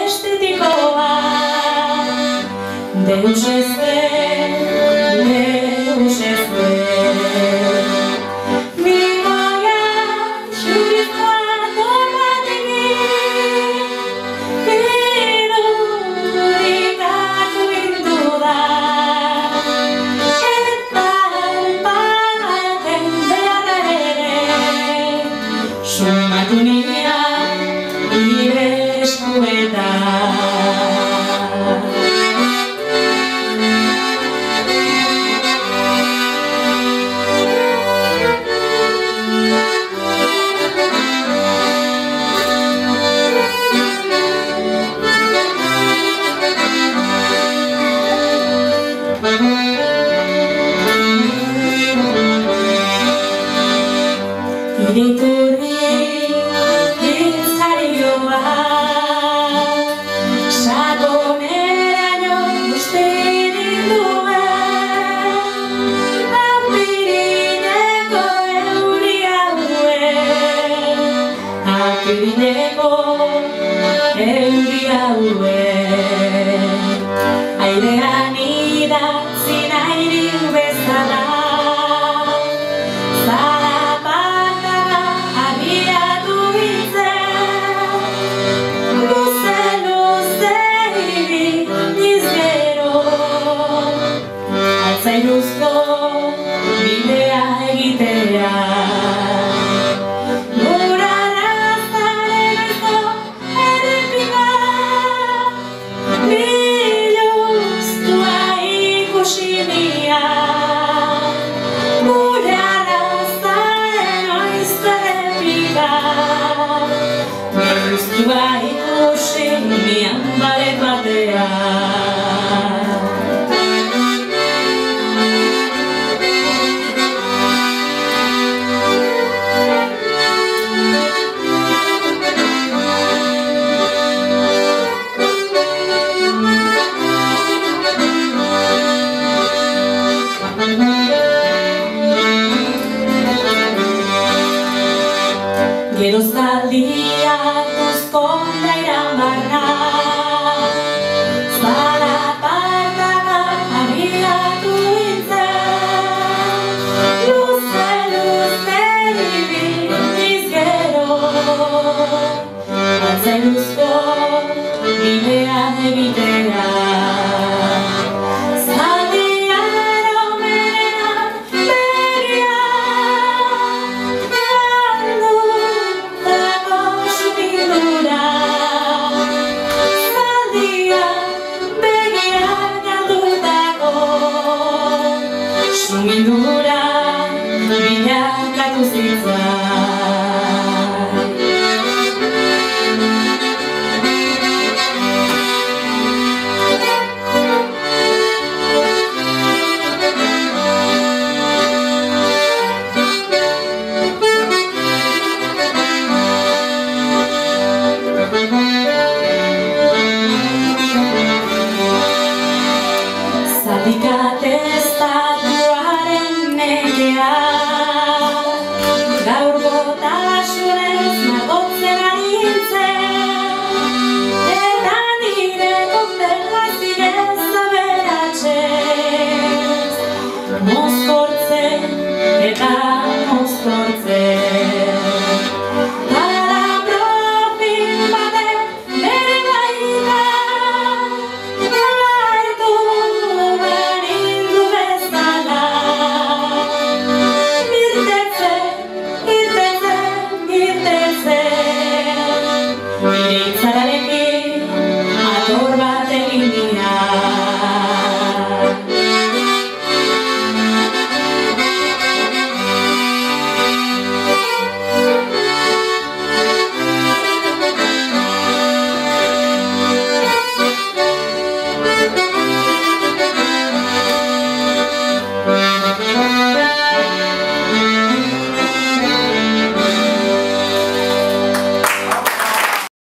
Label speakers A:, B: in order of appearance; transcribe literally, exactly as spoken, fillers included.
A: estetikoa. Deus ez den, Deus ez den. Mimoia txurizkoa torbatekin, irudikatu bintu da. Eta alpaten beharra ere, sumatu nian nire eskuetan. Iriturri izarioa, sakoneraino guztirik duen, apirineko euri hauen, apirineko euri hauen, airean idatzi nahi bezala. Zailuzko bidea egitea, gura razaren ezko errepika, biluztua ikusi nian, gura razaren oizko errepika, biluztua ikusi nian baret batean. Gerozaldia tuzkonda iramarra, zarapartara abiatu nintzen, luze luze ibiliz gero, atzailuzko bidea egitea. Sumindura bilakatu zitzaidan. Zatikate estatuaren nekea, gaur gotasunez magotzen ari nintzen, eta nire koktela zirez aberatzez, mozkortzen eta mozkortzen.